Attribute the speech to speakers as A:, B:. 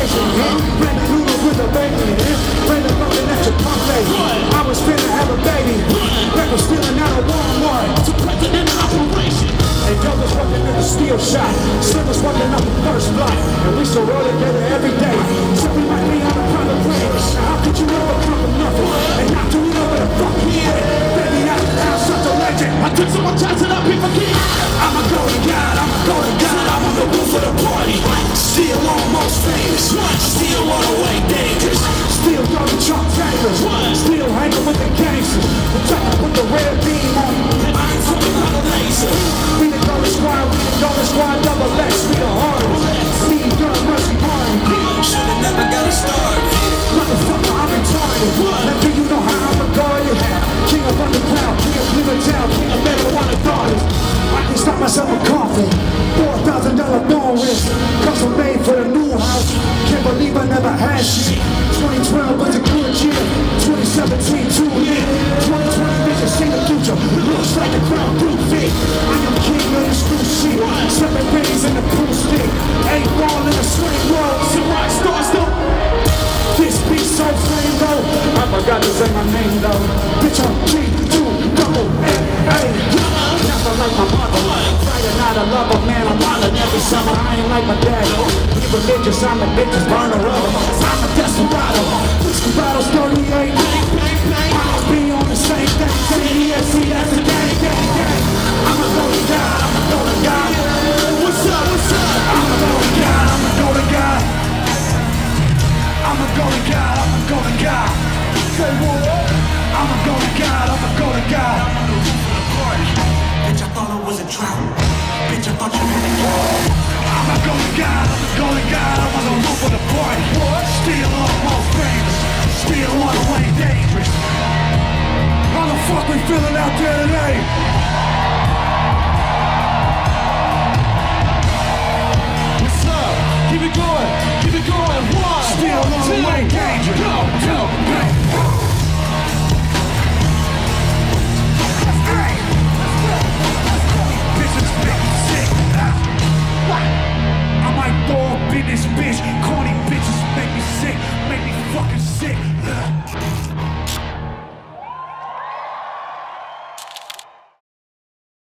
A: station hit. Ran the noodles with a baby hit. Ran the fucking at Chipotle. I was finna have a baby. Record stealing out of Walmart. To president operation. And Joe was working in the steel shop. Slim was working up the first block. And we still roll together every day. So we might be on a private plane. Now how could you ever come from nothing? And not do you know where the fuck he at? Baby, I'm such a legend. I took so much time to not be forget. I'm a golden god, I'm a golden god. I'm on the roof of the party. Still almost famous. Still all the way dangerous. Still throwing chalk tankers. Still hanging with the gangsters. I'm trying to put the red beam on you. I ain't fucking on a laser. We the golden squad, double X. We the hardest. Steve Gunna, Mercy Party. Should've never got a start. Motherfucker, I'm retarded. Now do you know how I'm regarded? King of underground, king of Boulevard, king of marijuana daughters. I can stop myself a coffin. $4,000 bone wrist. Custom made for the new house. Can't believe I never had shit. 2012 was a good year. 2017 too lit. 2020 vision, see the future. Looks like the crown blue fit. I am king of this new shit. 7 pennies in the pool stick. 8 ball in the swing roll. See rock stars though. This beat so flame though. I forgot to say my name though. Bitch, I'm G2 double A. Never like my mother. Friday night I love her, man. I'm hollering every summer. I ain't like my dad. He religious, I'm a bitch's burner of him. I'm a desperado. Desperado's 38. I'll be on the same thing. CDSC, that's the gang, gang, gang. I'm a golden god, I'm a golden god. What's up, what's up? I'm a golden god, I'm a golden god. I'm a golden god, I'm a golden god. Say what? I'm a golden god, I'm a golden god. I'm on the roof of the party. Bitch, I thought it was a drought. Bitch, I thought you had a drought. I'm a golden god, I'm a golden god. I'm on the roof of the party. Still almost famous. Still all the way dangerous. How the fuck we feeling out there today?